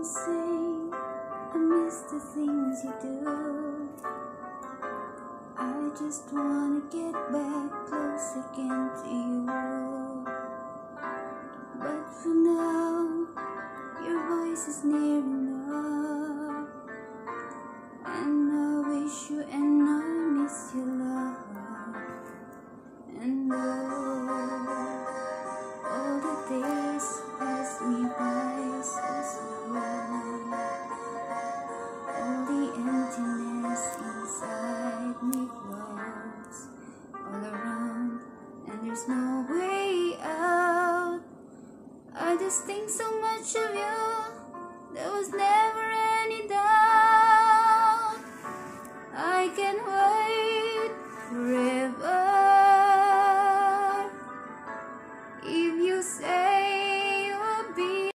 say I miss the things you do. I just wanna get back close again to you. But for now, your voice is near me.